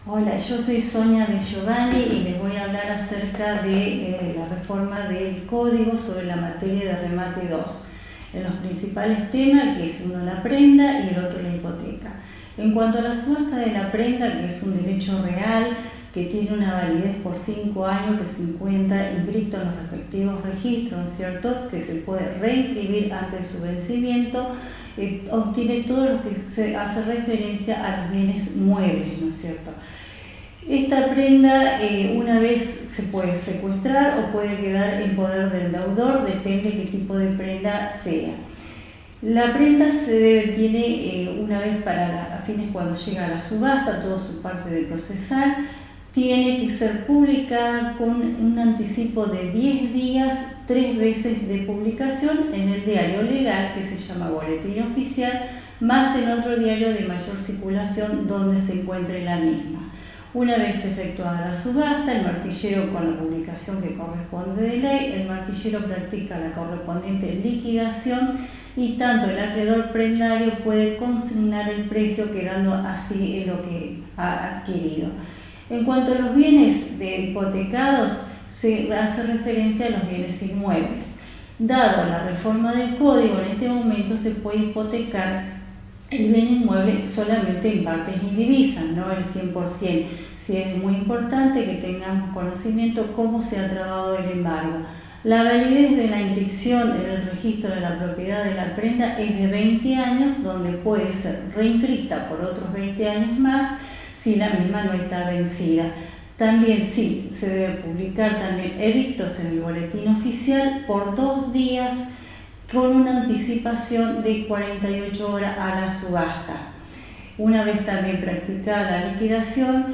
Hola, yo soy Sonia de Giovanni y les voy a hablar acerca de la reforma del Código sobre la materia de remate 2. En los principales temas, que es uno la prenda y el otro la hipoteca. En cuanto a la subasta de la prenda, que es un derecho real, que tiene una validez por 5 años, que se encuentra inscrito en los respectivos registros, ¿no es cierto?, que se puede reinscribir antes de su vencimiento, obtiene todo lo que se hace referencia a los bienes muebles, ¿no es cierto? Esta prenda una vez se puede secuestrar o puede quedar en poder del deudor, depende de qué tipo de prenda sea. La prenda tiene una vez a fines cuando llega a la subasta, toda su parte de procesar, tiene que ser publicada con un anticipo de 10 días, 3 veces de publicación en el diario legal, que se llama Boletín Oficial, más en otro diario de mayor circulación donde se encuentre la misma. Una vez efectuada la subasta, el martillero, con la publicación que corresponde de ley, el martillero practica la correspondiente liquidación y tanto el acreedor prendario puede consignar el precio, quedando así en lo que ha adquirido. En cuanto a los bienes hipotecados, se hace referencia a los bienes inmuebles. Dado la reforma del Código, en este momento se puede hipotecar el bien inmueble solamente en partes indivisas, no el 100%. Sí, es muy importante que tengamos conocimiento cómo se ha trabado el embargo. La validez de la inscripción en el registro de la propiedad de la prenda es de 20 años, donde puede ser reinscrita por otros 20 años más si la misma no está vencida. También sí, se debe publicar también edictos en el boletín oficial por 2 días con una anticipación de 48 horas a la subasta. Una vez también practicada la liquidación,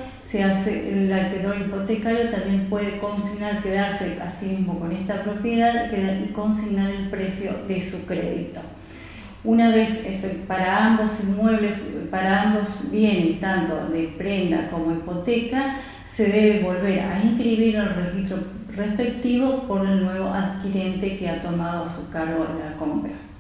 el acreedor hipotecario también puede consignar, quedarse así mismo con esta propiedad y consignar el precio de su crédito. Una vez para ambos inmuebles, para ambos bienes, tanto de prenda como hipoteca, se debe volver a inscribir en el registro respectivo por el nuevo adquirente que ha tomado a su cargo la compra.